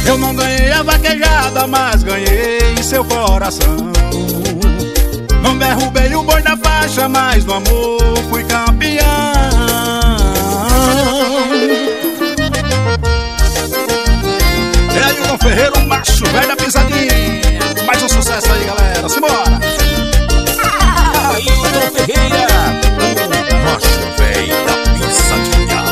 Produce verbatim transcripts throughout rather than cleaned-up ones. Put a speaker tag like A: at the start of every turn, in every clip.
A: Eu não ganhei a vaquejada, mas ganhei seu coração. Não derrubei o boi na faixa, mas no amor fui campeão. E aí, Ailton Ferreira, um macho velho da pisadinha. Mais um sucesso aí, galera, simbora!
B: Ailton Ferreira, um macho velho da pisadinha.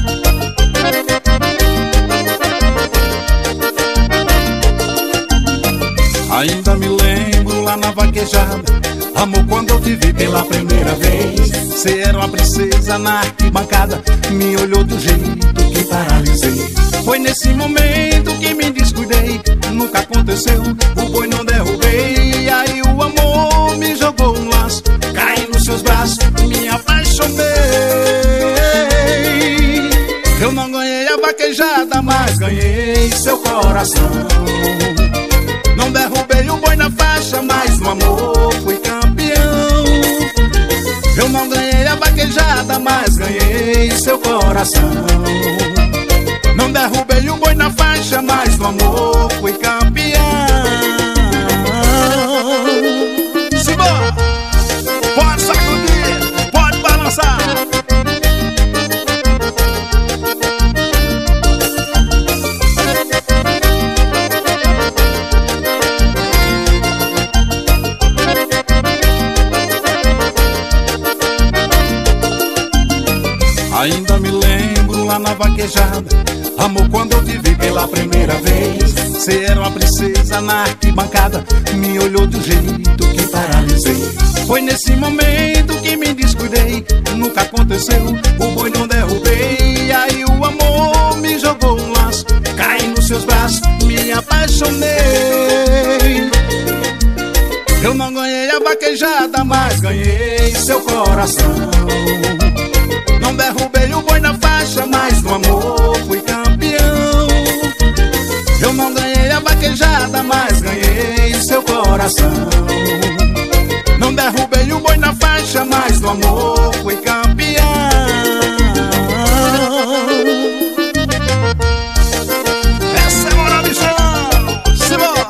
A: Ainda me lembro lá na vaquejada, amor, quando eu te vi pela primeira vez. Cê era uma princesa na arquibancada, me olhou do jeito que paralisei. Foi nesse momento que me descuidei, nunca aconteceu, o boi não derrubei. Aí o amor me jogou um laço, caí nos seus braços, me apaixonei. Eu não ganhei a vaquejada, mas ganhei seu coração. Não derrubei o boi na faixa, mas no amor fui campeão. Eu não ganhei a vaquejada, mas ganhei seu coração. Não derrubei o boi na faixa, mas no amor fui campeão. Simbora! Pode sacudir, pode balançar. Ainda me lembro lá na vaquejada, amor, quando eu te vi pela primeira vez. Cê era uma princesa na arquibancada, me olhou do jeito que paralisei. Foi nesse momento que me descuidei, nunca aconteceu, o boi não derrubei. Aí o amor me jogou um laço, caí nos seus braços, me apaixonei. Eu não ganhei a vaquejada, mas ganhei seu coração. Não derrubei o boi na faixa, mas no amor fui campeão. Eu não ganhei a vaquejada, mas ganhei seu coração. Não derrubei o boi na faixa, mas no amor fui campeão. Essa é moral de chão, simbora!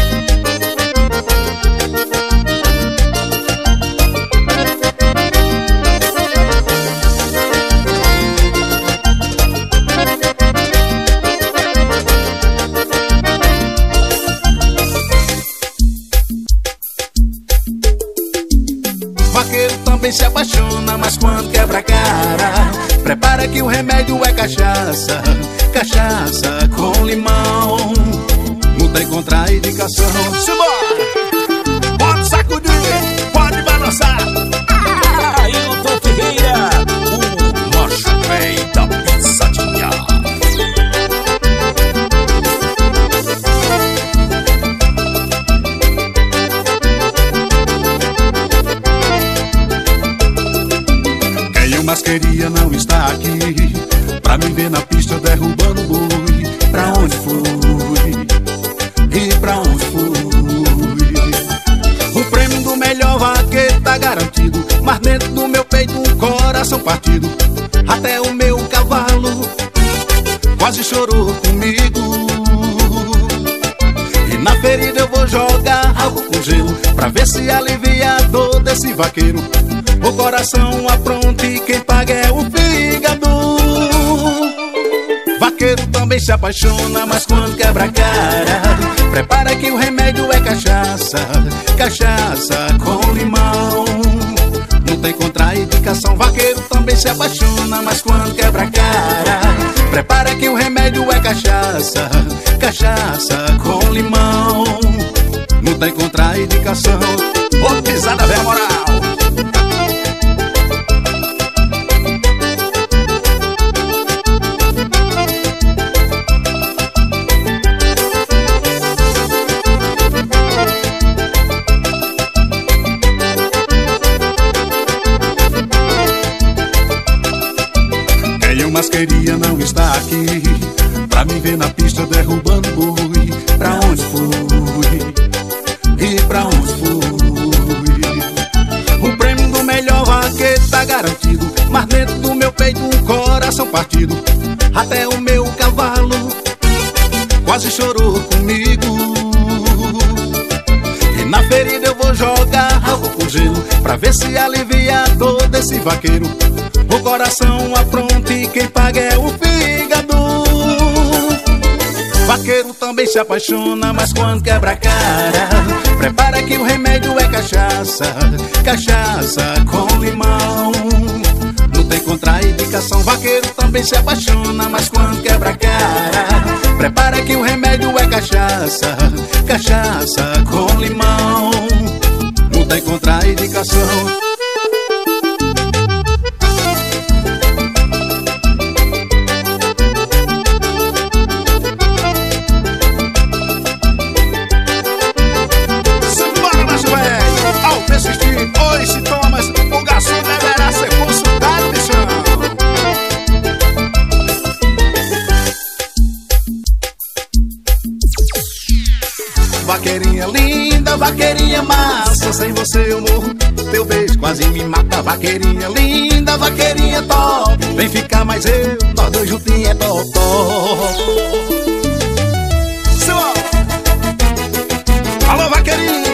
A: Vaqueiro também se apaixona, mas quando quebra a cara, prepara que o remédio é cachaça. Cachaça com limão, não tem contraindicação. Simbora! Pode sacudir, pode balançar.
B: Ailton Ferreira, o macho velho da pisadinha.
A: Mas queria não estar aqui pra me ver na pista derrubando o boi. Pra onde fui? E pra onde fui? O prêmio do melhor vaqueiro tá garantido, mas dentro do meu peito um coração partido. Até o meu cavalo quase chorou comigo. E na ferida eu vou jogar álcool com gelo pra ver se alivia a dor desse vaqueiro. O coração apronta e quem paga é o fígado. Vaqueiro também se apaixona, mas quando quebra a cara, prepara que o remédio é cachaça. Cachaça com limão, não tem contraindicação. Vaqueiro também se apaixona, mas quando quebra a cara, prepara que o remédio é cachaça. Cachaça com limão, não tem contraindicação. Ô, pisada velha moral. Mas queria não estar aqui pra me ver na pista derrubando boi. Pra onde fui? E pra onde fui? O prêmio do melhor vaqueiro tá garantido, mas dentro do meu peito um coração partido. Até o meu cavalo quase chorou comigo. E na ferida eu vou jogar álcool com gelo, pra ver se alivia a dor desse vaqueiro. O coração apronta e quem paga é o fígado. Vaqueiro também se apaixona, mas quando quebra a cara, prepara que o remédio é cachaça. Cachaça com limão, não tem contraindicação. Vaqueiro também se apaixona, mas quando quebra a cara, prepara que o remédio é cachaça. Cachaça com limão, não tem contraindicação.
B: Oi, se tomas, o garçom deverá ser consultado, bichão.
A: Vaqueirinha linda, vaqueirinha massa, sem você eu morro, teu beijo quase me mata. Vaqueirinha linda, vaqueirinha top, vem ficar mais eu, nós dois juntinhos é top, top.
B: Alô, vaqueirinha.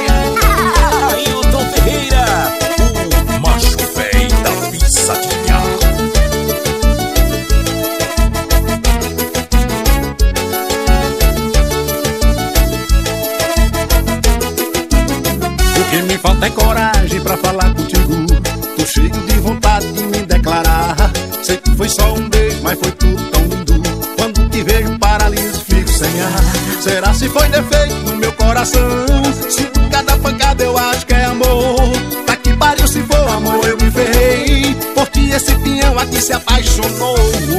A: Falta é coragem pra falar contigo, tô cheio de vontade de me declarar. Sei que foi só um beijo, mas foi tudo tão lindo. Quando te vejo paraliso, fico sem ar. Será se foi defeito no meu coração? Sinto cada pancada, eu acho que é amor. Tá que pariu, se for amor, eu me ferrei. Por ti esse pinhão aqui se apaixonou.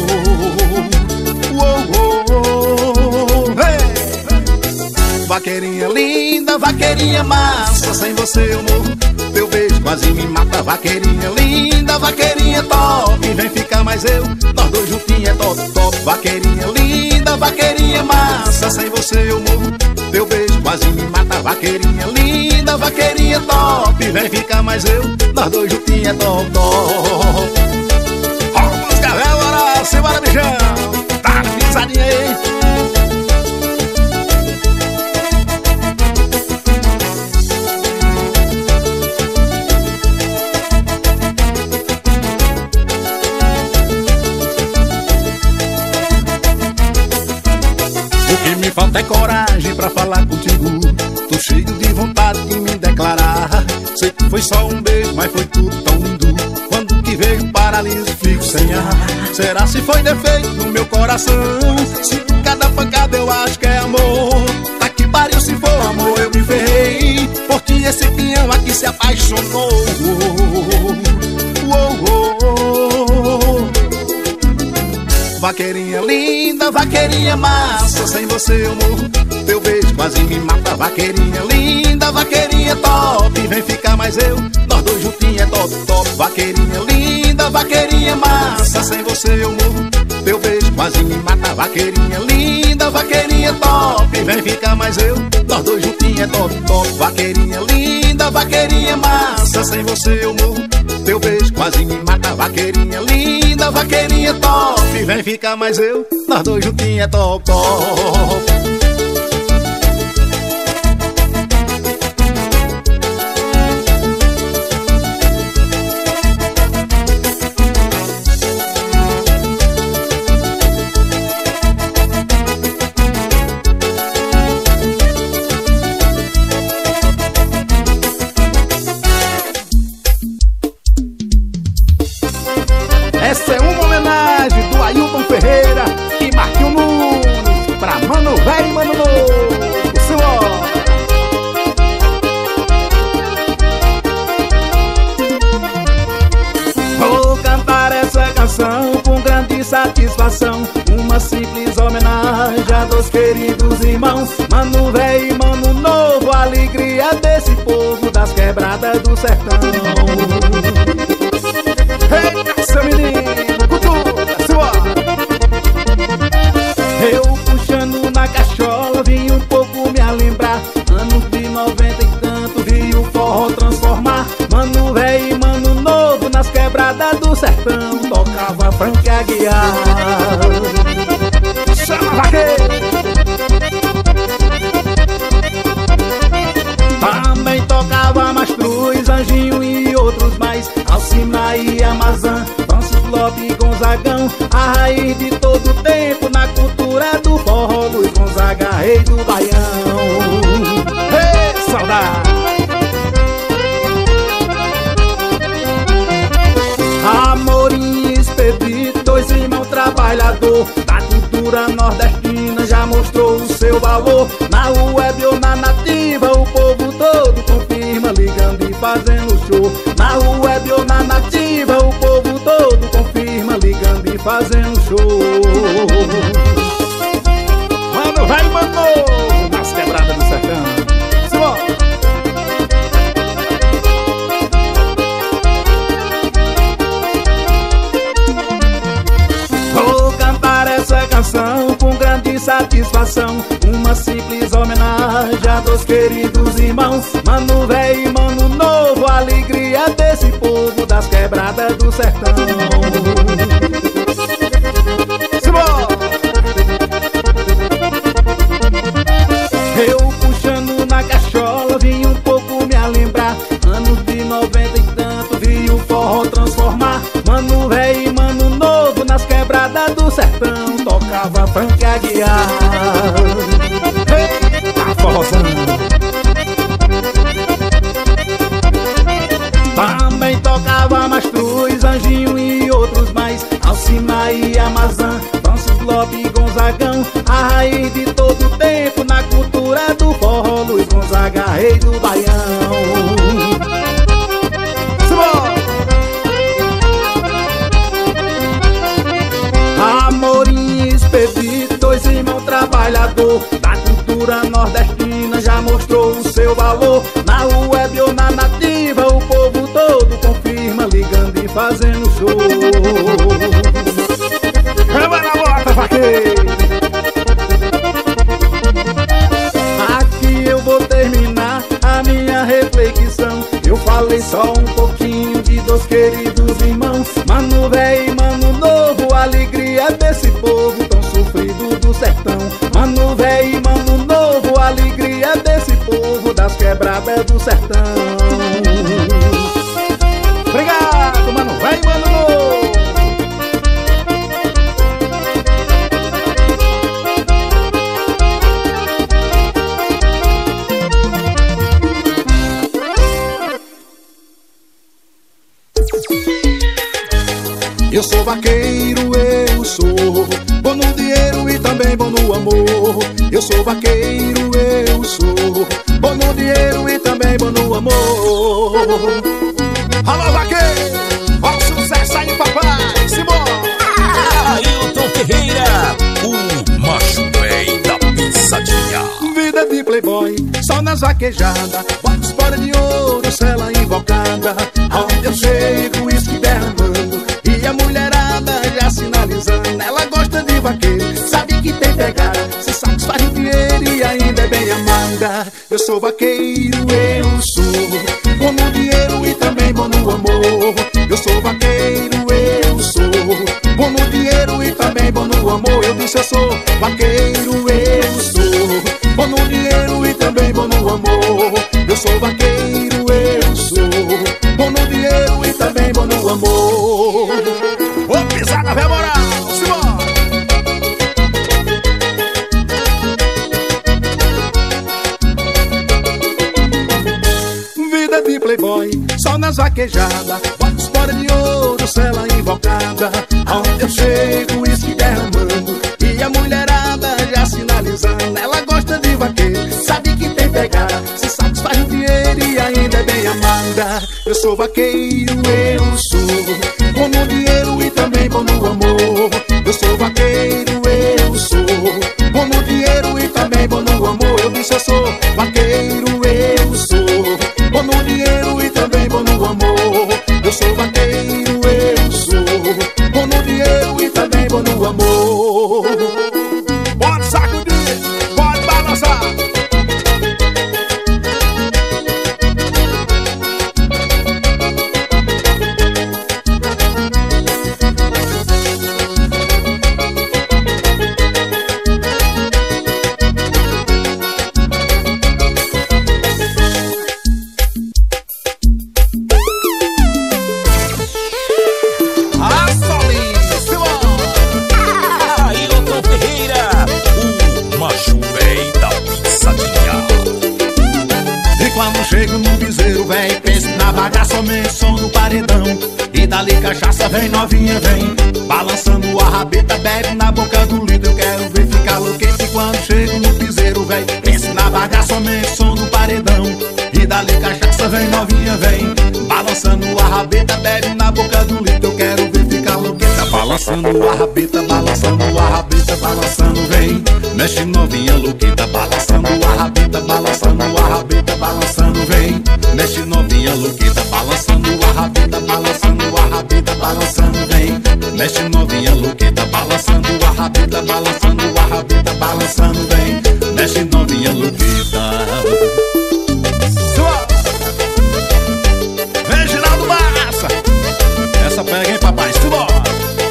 A: Uou, uou, uou, hey. Vaqueirinha linda, vaqueirinha massa, sem você eu morro, teu beijo quase me mata. Vaqueirinha linda, vaqueirinha top, vem ficar mais eu, nós dois juntinhos é top, top. Vaqueirinha linda, vaqueirinha massa, sem você eu morro, teu beijo quase me mata. Vaqueirinha linda, vaqueirinha top, vem ficar mais eu, nós dois juntinhos é top, top.
B: Rola música, velho, bora, simbora, bichão. Tá pisadinha aí.
A: Falta é coragem pra falar contigo, tô cheio de vontade de me declarar. Sei que foi só um beijo, mas foi tudo tão lindo. Quando te vejo paraliso, fico sem ar. Será se foi defeito no meu coração? Sinto cada pancada, eu acho que é amor. Tá que pariu, se for amor, eu me ferrei. Por ti esse pinhão aqui se apaixonou. Uou, uou, uou. Vaqueirinha linda, vaqueirinha massa, sem você eu morro, teu beijo quase me mata. Vaqueirinha linda, vaqueirinha top, vem ficar mais eu, nós dois juntinhos é top, top. Vaqueirinha linda, vaqueirinha massa, sem você eu morro, teu beijo quase me mata. Vaqueirinha linda, vaqueirinha top, vem ficar mais eu, nós dois juntinhos é top, top. Vaqueirinha linda, vaqueirinha massa, sem você eu morro, teu beijo quase me mata. Vaqueirinha linda, vaqueirinha top, vem ficar mais eu, nós dois juntinhos é top, top.
C: Essa é uma homenagem do Ailton Ferreira e Marquinhos Nunes pra Mano Velho e Mano Novo. Vou cantar essa canção com grande satisfação, uma simples homenagem a dois queridos irmãos, Mano Velho e Mano Novo, a alegria desse povo das quebradas do sertão. Eita, seu menino, cultura, simbora! Eu puxando na cachola, vim um pouco me lembrar, anos de noventa e tanto, vi o forró transformar. Mano Velho e Mano Novo, nas quebradas do sertão, tocava Frank Aguiar. Chama vaqueiro! trabalhador da cultura nordestina já mostrou o seu valor. Na web ou na nativa o povo todo confirma, ligando e fazendo show. Na web ou na nativa o povo todo confirma, ligando e fazendo show. Mano, vai, mano, nas quebradas do sertão. Simbora! Com grande satisfação, uma simples homenagem a dois queridos irmãos, Mano Véi e Mano Novo, a alegria desse povo das quebradas do sertão. Simbora! Eu puxando na cachola, vim um pouco me a lembrar, anos de noventa e tanto, vi o forró transformar. Mano Véi e Mano Novo nas quebradas do sertão, tocava funk aguiar. Eita, forrozão. Também tocava Mastruz, Anjinho e outros mais, Alcina e Amazã, Francis Lopes e Gonzagão. A raiz de todo tempo na cultura do forró, Luiz Gonzaga, rei do Baião. Amorim e Expedito, dois irmãos trabalhador da cultura nordestina já mostrou o seu valor. Na web ou na nativa o povo todo confirma, ligando e fazendo show. Vai na bota, vaqueiro! Aqui eu vou terminar a minha reflexão. Eu falei só um pouquinho de dois queridos irmãos, Mano Véi e Mano Novo, a alegria desse povo tão sofrido do sertão. Mano Véi e Mano Novo, a alegria desse povo das quebradas do sertão. Obrigado, Mano Véi e Mano Novo.
A: Eu sou vaqueiro, eu sou bom no dinheiro e também bom no amor. Eu sou vaqueiro, eu sou bom no dinheiro e também bom no amor. Alô, vaqueiro, ó o sucesso aí, papai, simbora!
B: Ailton Ferreira, o macho véi da pisadinha.
A: Vida de playboy, só nas vaquejadas, botas fora de ouro, cela invocada. Aonde eu chego, uísque derramando e a mulherada já sinalizando. Ela gosta de vaqueiro, sabe que tem pegada, se satisfaz no dinheiro e ainda é bem amada. Eu sou vaqueiro, eu sou bom no dinheiro e também bom no amor. Eu sou vaqueiro, eu sou bom no dinheiro e também bom no amor. Eu disse eu sou vaqueiro, eu sou bom no dinheiro e também bom no amor. Eu sou vaqueiro, eu sou bom no dinheiro e também bom no amor.
B: Ô, pisada, véi moral, simbora!
A: Vida de playboy, só nas vaquejadas, botas fora de ouro, cela invocada. Aonde eu chego, uísque derramando e a mulherada já sinalizando. Ela gosta de vaqueiro, sabe que tem pegada, se satisfaz no dinheiro e ainda é bem amada. Eu sou vaqueiro, eu sou bom no dinheiro e também bom no amor. Eu sou vaqueiro, eu sou bom no dinheiro e também bom no amor. Eu disse eu sou vaqueiro, eu sou bom no dinheiro e também bom no amor. Eu sou vaqueiro, eu sou bom no dinheiro e também bom no amor.
B: Pode sacudir, pode balançar.
A: bagaça, somente som do paredão. E dali cachaça, vem novinha, vem balançando a rabeta, bebe na boca do litro. Eu quero ver ficar louquete quando chego no piseiro, véi. Pense na bagaça, somente som do paredão. E dali cachaça, vem novinha, vem balançando a rabeta, bebe na boca do litro. Eu quero ver ficar louqueta, balançando a rabeta, balançando a rabeta, balançando, vem. Mexe novinha louqueta, balançando a rabeta, balançando a rabeta, balançando, vem. Mexe novinha louqueta, balançando a rabeta, balançando a rabeta, balançando, vem. Mexe novinha louqueta, balançando a rabeta, balançando a rabeta, balançando, vem. Mexe novinha louqueta. Reginaldo Massa, essa pega, hein, papai? Simbora!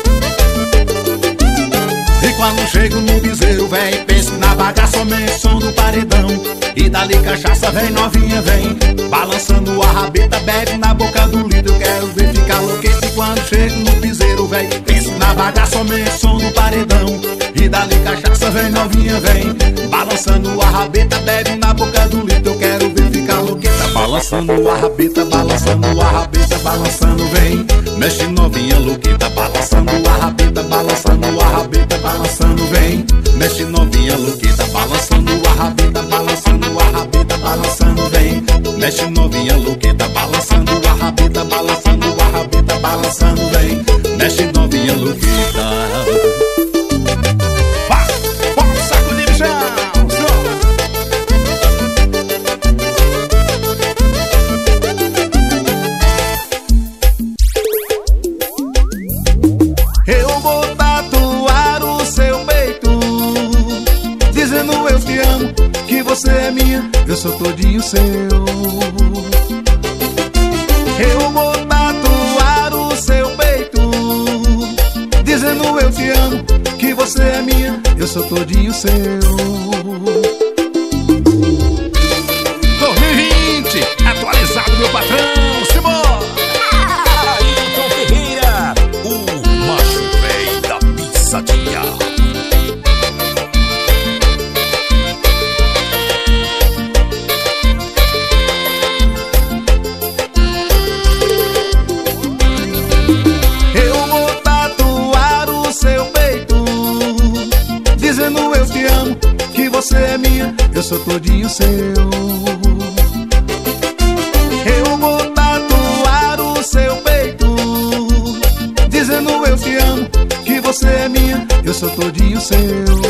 A: E quando chego no piseiro, véi, penso na bagaça, somente som do paredão. E dali cachaça, vem novinha, vem balançando a rabeta, bebe na boca do litro. Eu quero ver ficar louquete quando chego no piseiro, véi. Penso na bagaça, somente som do paredão. E dali cachaça, vem novinha, vem balançando a rabeta, bebe na boca do litro. Eu quero ver ficar louqueta, balançando a rabeta, balançando a rabeta, balançando, vem. Mexe novinha louqueta, balançando a rabeta, balançando a rabeta, balançando, vem. Mexe novinha louqueta, balançando a rabeta, balançando a rabeta, balançando, vem. Mexe novinha louqueta, balançando a rabeta, balançando a rabeta, balançando, vem. Mexe novinha louqueta. Vá, vamos sacudir o chão. Eu vou tatuar o seu peito, dizendo eu te amo, que você é minha, eu sou todinho seu. Eu vou tatuar o seu peito, dizendo eu te amo, que você é minha, eu sou todinho seu. dois mil e vinte, atualizado, meu patrão, simbora!
B: Ailton Ferreira, o macho véi da pisadinha.
A: Eu vou tatuar o seu peito, dizendo eu te amo, que você é minha, eu sou todinho seu. Eu vou tatuar o seu peito, dizendo eu te amo, que você é minha, eu sou todinho seu.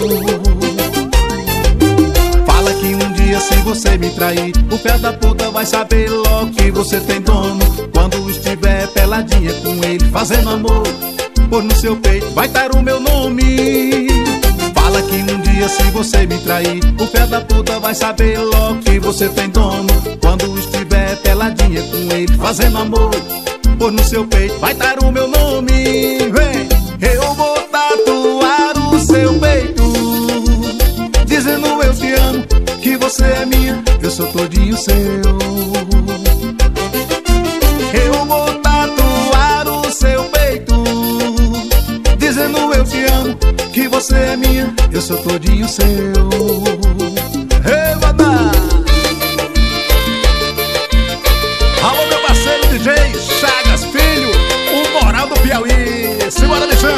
A: Fala que um dia se você me trair, o pé da puta vai saber logo que você tem dono. Quando estiver peladinha com ele fazendo amor, por no seu peito vai estar o meu nome. Fala que um dia se você me trair, o pé da puta vai saber logo que você tem dono. Quando estiver peladinha com ele fazendo amor, por no seu peito vai estar o meu nome. Vem, eu vou tatuar o seu peito, dizendo eu te amo, que você é minha, eu sou todinho seu. Eu vou tatuar o seu peito, dizendo eu te amo, que você é minha, eu sou todinho seu. Hey, Vadá! Alô, meu parceiro D J Chagas Filho, o moral do Piauí. Simbora, bichão!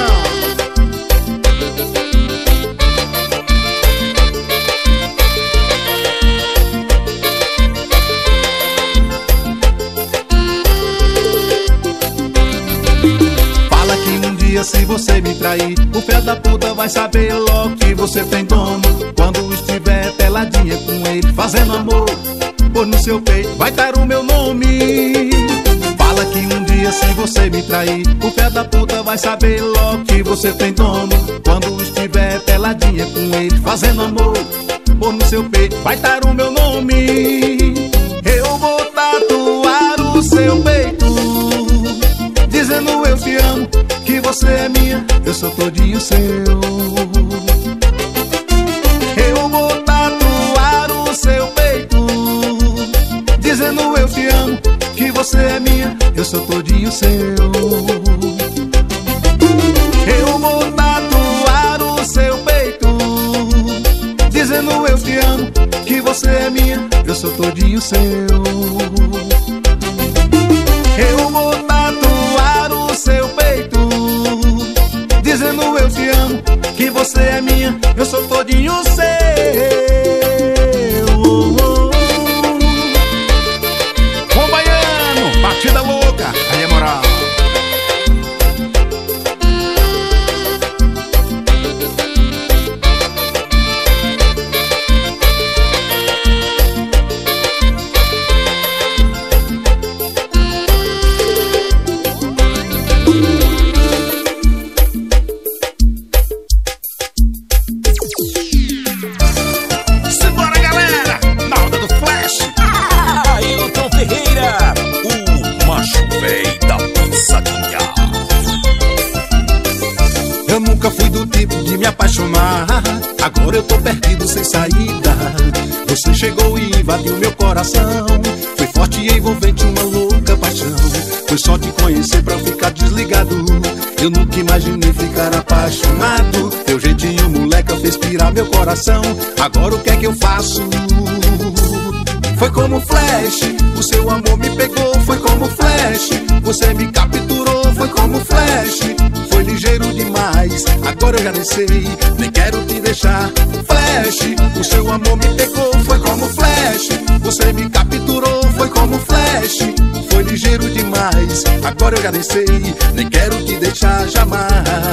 A: Se você me trair, o pé da puta vai saber logo que você tem dono. Quando estiver peladinha com ele fazendo amor, por no seu peito vai estar o meu nome. Fala que um dia se você me trair, o pé da puta vai saber logo que você tem dono. Quando estiver peladinha com ele fazendo amor, por no seu peito vai estar o meu nome. Eu vou tatuar o seu peito, dizendo eu te amo, que você é minha, eu sou todinho seu. Eu vou tatuar o seu peito, dizendo eu te amo, que você é minha, eu sou todinho seu. Eu vou tatuar o seu peito, dizendo eu te amo, que você é minha, eu sou todinho seu.
C: é minha, eu sou todinho seu. Oh, oh, oh.
A: Bom baiano, batida louca, aí é moral. Agora eu tô perdido sem saída. Você chegou e invadiu meu coração. Foi forte e envolvente, uma louca paixão. Foi só te conhecer pra ficar desligado. Eu nunca imaginei ficar apaixonado. Teu jeitinho moleca fez pirar meu coração. Agora o que é que eu faço? Foi como flash, o seu amor me pegou. Foi como flash, você me capturou. Foi como flash, foi ligeiro demais. Agora eu já nem sei, nem quero te deixar. Flash, o seu amor me pegou. Foi como flash, você me capturou. Foi como flash, foi ligeiro demais. Agora eu já nem sei, nem quero te deixar jamais.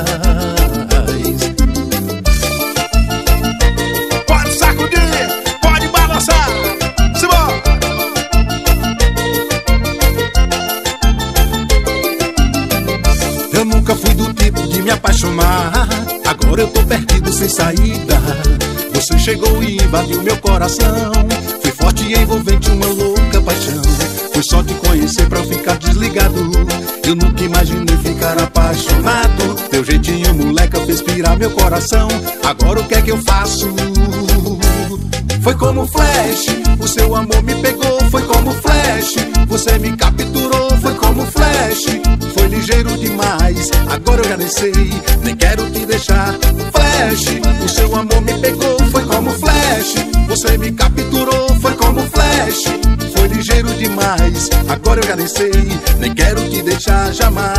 B: Pode sacudir, pode balançar.
A: Eu nunca fui do tipo de me apaixonar. Agora eu tô perdido sem saída. Você chegou e invadiu meu coração. Foi forte e envolvente, uma louca paixão. Foi só te conhecer pra ficar desligado. Eu nunca imaginei ficar apaixonado. Teu jeitinho moleca fez pirar meu coração. Agora o que é que eu faço? Foi como flash, o seu amor me pegou. Foi como flash, você me capturou. Foi como flash, foi ligeiro demais. Agora eu já nem sei, nem quero te deixar. Flash, o seu amor me pegou. Foi como flash, você me capturou. Foi como flash, foi ligeiro demais. Agora eu já nem sei, nem quero te deixar jamais.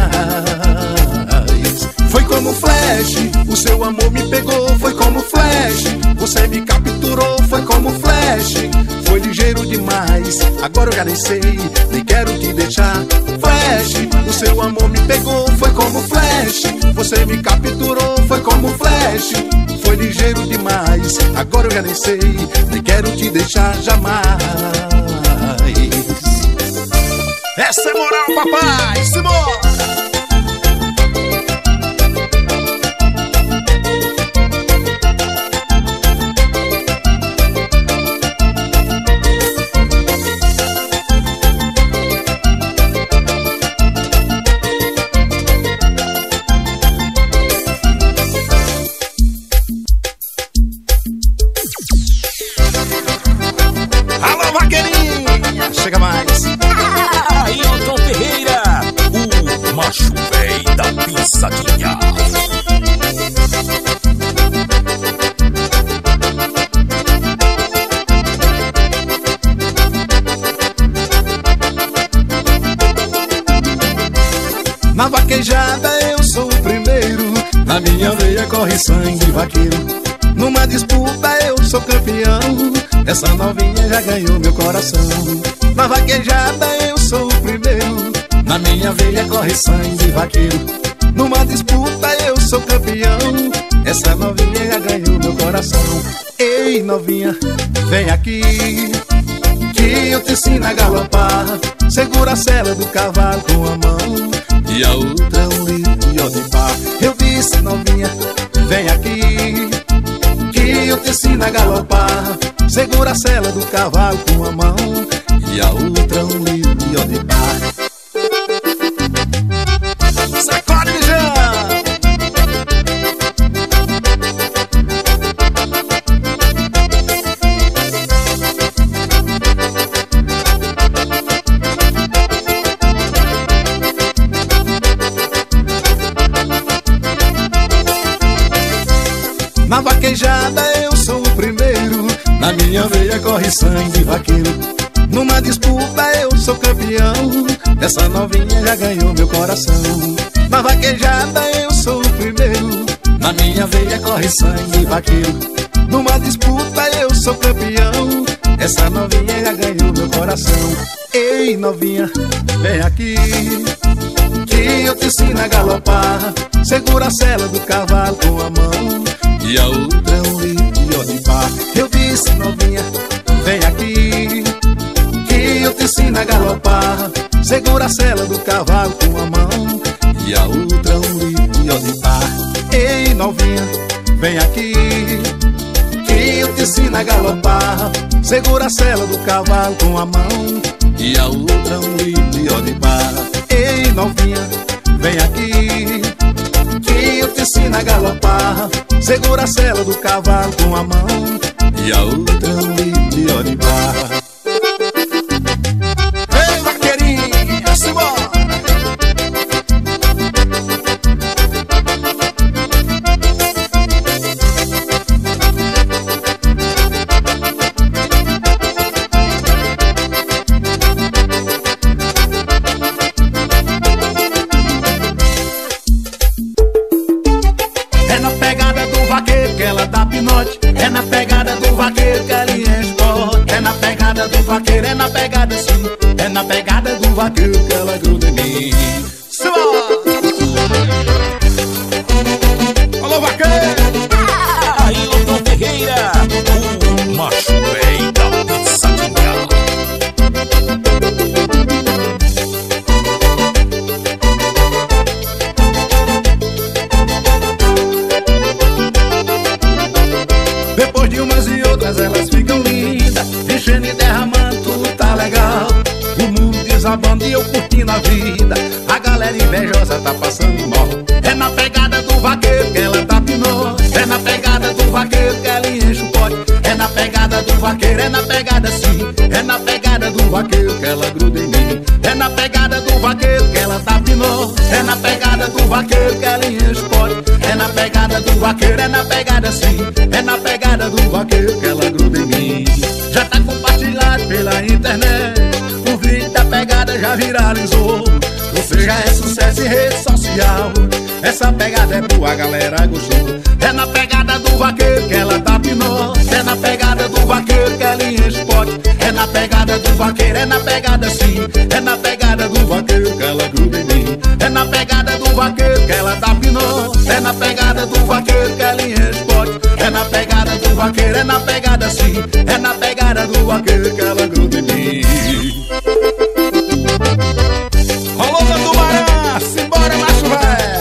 A: Foi como flash, o seu amor me pegou. Foi como flash, você me capturou. Foi como flash, foi ligeiro demais. Agora eu já nem sei, nem quero te deixar. Flash, o seu amor me pegou. Foi como flash, você me capturou. Foi como flash, foi ligeiro demais. Agora eu já nem sei, nem quero te deixar jamais.
B: Essa é moral, papai, Simão.
A: Chega mais.
B: Ailton Ferreira, o macho véi da pisadinha.
A: Na vaquejada eu sou o primeiro. Na minha veia corre sangue vaqueiro. Numa disputa eu sou campeão. Essa novinha já ganhou meu coração. Na vaquejada eu sou o primeiro. Na minha veia corre sangue vaqueiro. Numa disputa eu sou campeão. Essa novinha já ganhou meu coração. Ei novinha, vem aqui, que eu te ensino a galopar. Segura a sela do cavalo com a mão e a outra um litro de pá. Eu disse novinha, vem aqui, que eu te ensino a galopar. Segura a sela do cavalo com a mão e a outra um litro de pá.
B: Sacode, Mijão!
A: Na vaquejada eu sou o primeiro. Na minha veia corre sangue vaqueiro. Numa disputa eu sou campeão. Essa novinha já ganhou meu coração. Na vaquejada eu sou o primeiro. Na minha veia corre sangue vaqueiro. Numa disputa eu sou campeão. Essa novinha já ganhou meu coração. Ei, novinha, vem aqui, que eu te ensino a galopar. Segura a sela do cavalo com a mão e a outra é um litro de par. Eu disse, novinha, vem aqui, que eu te ensino a galopar. Segura a sela do cavalo com a mão e a outra é um litro de par. Ei, novinha, vem aqui, que eu te ensino a galopar. Segura a sela do cavalo com a mão e a outra um litro de par. Ei, novinha, vem aqui, que eu te ensino a galopar. Segura a sela do cavalo com a mão e a outra um litro de par. Ei, vaqueirinha, simbora! É na pegada do vaqueiro que ela enche pote. É na pegada do vaqueiro, é na pegada sim. É na pegada do vaqueiro que ela gruda em mim. Alô, vaqueiro!
B: Ah, Ailton Ferreira, o macho velho da Pissatinha.
A: Depois de umas e outras elas ficam lindas, enchendo e derramando, tudo tá legal. O mundo desabando e eu curtindo a vida. A galera invejosa tá passando mal. É na pegada do vaqueiro que ela tá pinó. É na pegada do vaqueiro que ela enche o pote. É na pegada do vaqueiro, é na pegada sim. É na pegada do vaqueiro que ela gruda em mim. É na pegada do vaqueiro que ela tá pinó. É na pegada do vaqueiro que ela enche o pote. É na pegada do vaqueiro, é na pegada sim. É na pegada do vaqueiro que ela gruda em mim. Já tá compartilhado pela internet, o vídeo da pegada já viralizou. Ou seja, é sucesso em rede social. Essa pegada é boa, a galera gostou. É na pegada do vaqueiro que ela tá pinó. É na pegada do vaqueiro que ela enche pote. É na pegada do vaqueiro, é na pegada sim. É na pegada do vaqueiro que ela gruda em mim. É na pegada do vaqueiro que ela tá pinó. É na pegada do vaqueiro que ela enche pote. É na pegada do vaqueiro, é na pegada sim. É na pegada do vaqueiro que ela gruda em mim.
B: Rolou do Tubarão, simbora, macho velho.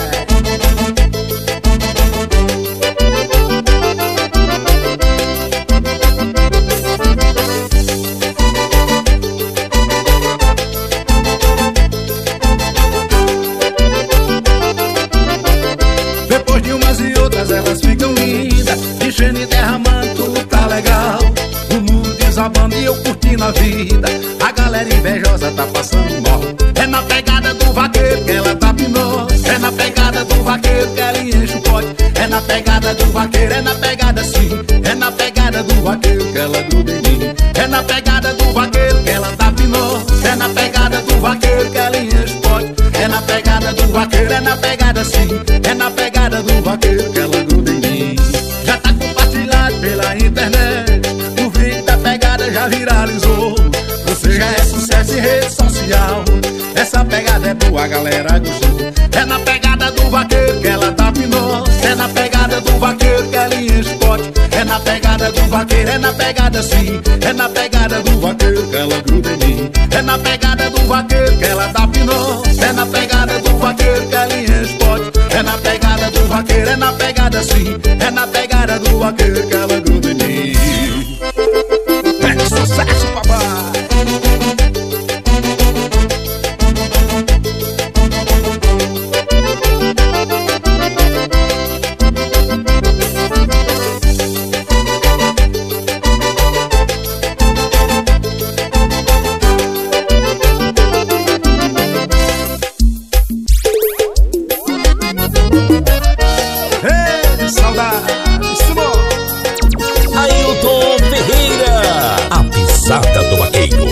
A: Depois de umas e outras elas ficam lindas, enchendo e derramando, tudo tá legal. O mundo desabando e eu curtindo a vida. A galera invejosa tá passando mal. É na pegada do vaqueiro que ela tá pinó. É na pegada do vaqueiro que ela enche o pote. É na pegada do vaqueiro, é na pegada sim. É na pegada do vaqueiro que ela gruda em mim. É na pegada do vaqueiro que ela tá pinó. É na pegada do vaqueiro que ela enche o pote. É na pegada do vaqueiro, é na pegada sim. É na pegada do vaqueiro que ela gruda em mim. Já tá compartilhado pela internet, o vídeo da pegada já viralizou. Ou seja, é sucesso em rede social. Essa pegada é boa, a galera gostou. É na pegada do vaqueiro que ela tá pinó. É na pegada do vaqueiro que ela enche pote. É na pegada do vaqueiro, é na pegada sim. É na pegada do vaqueiro que ela gruda em mim. É na pegada do vaqueiro que ela tá pinó. É na pegada do vaqueiro que ela enche pote. É na pegada do vaqueiro, é na pegada sim. É na pegada do vaqueiro que ela gruda em mim.
B: É sucesso, papai.
A: Ei, saudade,
B: Ailton Ferreira, a pisada do vaqueiro.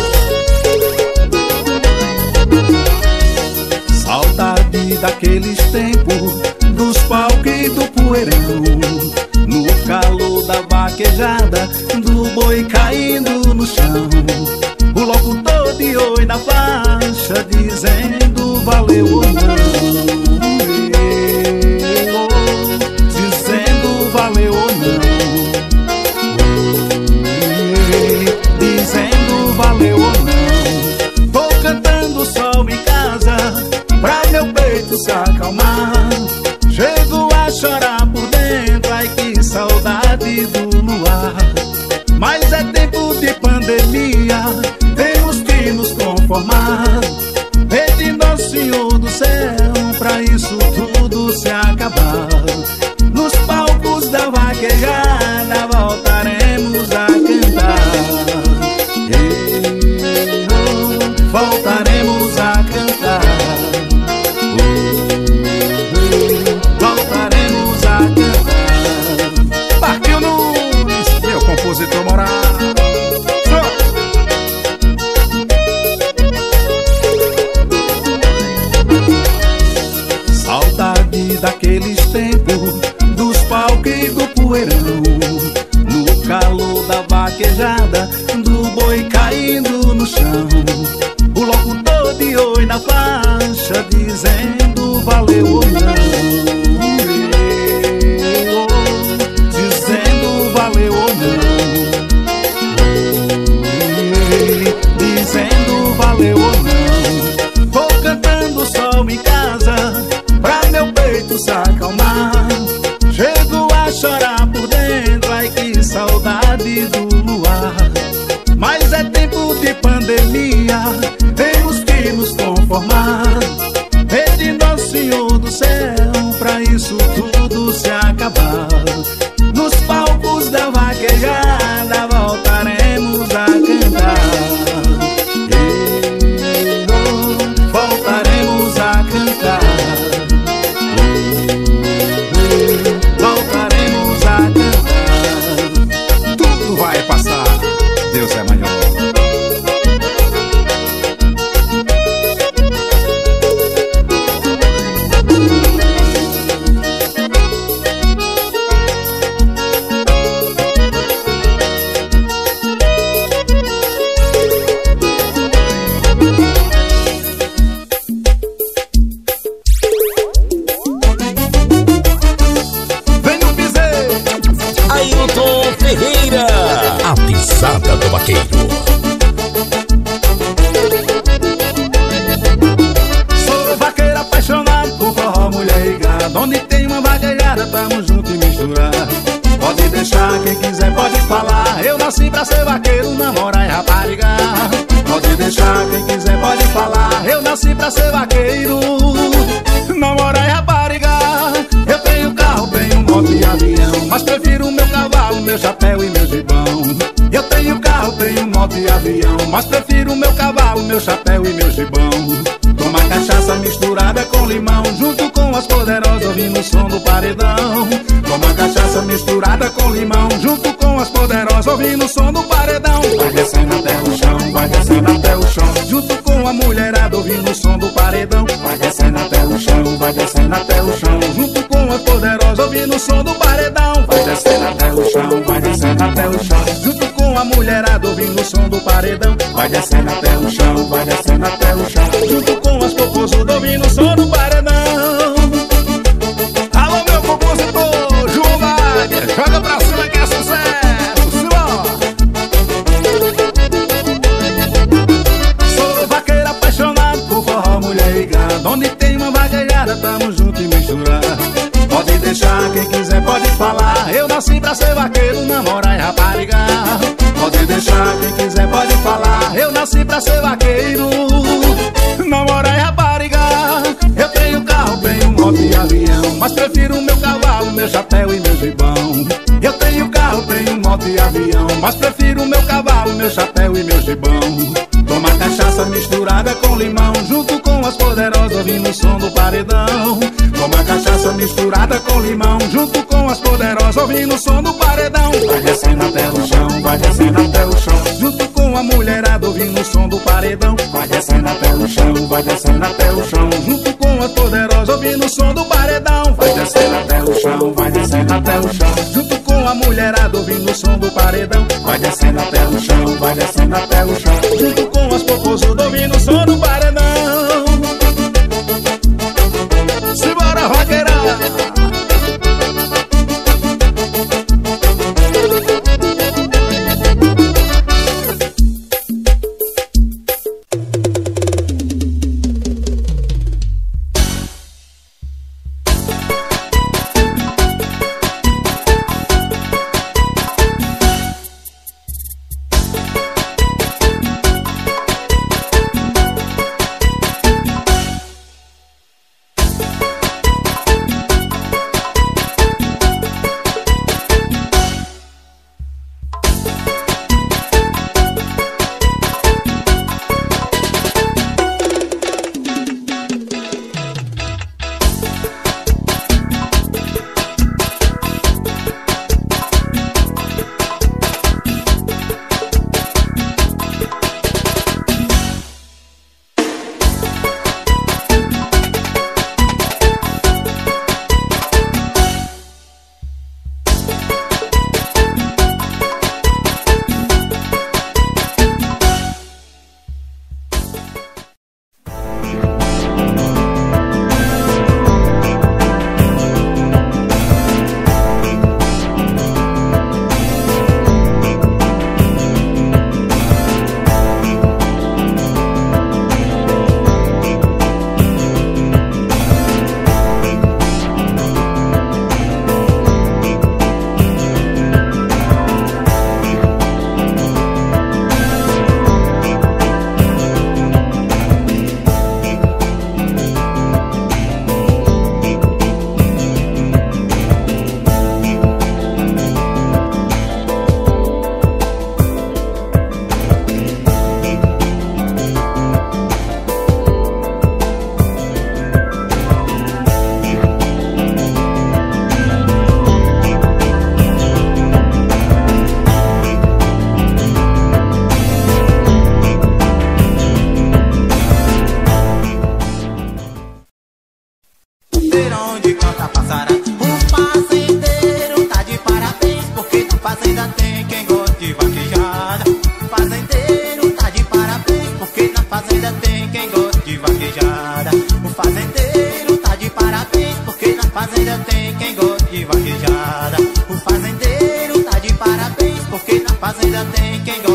A: saudade daqueles tempos, dos palcos e do poeirão.
C: vaquejada do boi caindo no chão. O locutor de oi na faixa dizendo valeu ou não, dizendo valeu ou não, dizendo valeu ou não. Tô cantando sol em casa pra meu peito se acalmar. Chego a chorar por dentro, ai que saudade do luar. Mas é tempo de pandemia, temos que nos conformar. Pede Nosso Senhor do céu pra isso tudo se acabar. Nos palcos da vaquejada voltaremos a cantar. Ei, oh, voltaremos a cantar. Voltaremos a cantar.
A: Partiu Nunes, meu compositor moral.
C: Saudade daqueles tempos, dos palcos e do poeirão. No calor da vaquejada, do boi caindo no chão. O locutor de oi na faixa dizendo valeu ou não, dizendo valeu ou não, dizendo valeu ou não. Vou cantando sol em casa pra meu peito se acalmar. Chego a chorar por dentro, ai que saudade do luar. Mas é tempo de pandemia, temos que nos conformar. Pede Nosso Senhor do céu pra isso tudo se acabar. Nos palcos da vaquejada voltaremos a cantar. Ei, oh, voltaremos a cantar. Voltaremos a cantar.
A: Tudo vai passar, Deus é maior.
B: A pisada do vaqueiro.
C: Sou vaqueiro apaixonado por forró, mulher e gado. Onde tem uma vaquejada, tamo junto e misturado. Pode deixar, quem quiser pode falar. Eu nasci pra ser vaqueiro, namorar e rapariga. Pode deixar, quem quiser pode falar. Eu nasci pra ser vaqueiro, namorar e rapariga. Eu tenho carro, tenho moto e avião, mas prefiro meu cavalo, meu chapéu e meu gibão. Eu tenho carro, tenho moto e avião, mas prefiro meu cavalo, meu chapéu e meu gibão. Toma cachaça misturada com limão, junto com as poderosas ouvindo o som do paredão. Toma cachaça misturada com limão, junto com as poderosas ouvindo o som do paredão. Vai descendo até o chão, vai descendo até o chão, junto com a mulherada ouvindo o som do paredão. Vai descendo até o chão, vai descendo até o chão, junto com as poderosas ouvindo o som do paredão. Vai descendo até o chão, vai descendo até o chão, junto com a mulherada ouvindo o som do paredão. Vai descendo até o chão, vai descendo até o chão, junto com as popozudas ouvindo o som do paredão. Alô, meu compositor, João Wagner, joga pra cima que é sucesso, Simão. Sou vaqueiro apaixonado por forró, mulher e gado. Onde tem uma vaquejada, tamo junto e misturado. Pode deixar, quem quiser pode falar. Eu nasci pra ser vaqueiro, namorar e rapariga. Pode deixar, quem quiser pode falar. Eu nasci pra ser vaqueiro, namorar e rapariga. Eu tenho carro, tenho moto e avião, mas prefiro meu cavalo, meu chapéu e meu gibão. Eu tenho carro, tenho moto e avião, mas prefiro meu cavalo, meu chapéu e meu gibão. Toma cachaça misturada com limão, junto com as poderosas ouvindo o som do paredão. Toma cachaça misturada com limão, junto com as poderosas ouvindo o som do paredão. Vai descendo até o chão, vai descendo até o chão, junto com a mulherada ouvindo o som do paredão. Vai descendo até o chão, vai descendo até o chão, junto com as poderosas ouvindo o som do paredão. Vai descendo até o chão, vai descendo até o chão, junto com a mulherada ouvindo o som do paredão. Vai descendo até o chão, vai descendo até o chão, junto com as popozudas ouvindo o som do paredão. Simbora, vaqueirão!
D: Fazenda tem quem gosta de vaquejada. O fazendeiro tá de parabéns, porque na fazenda tem quem gosta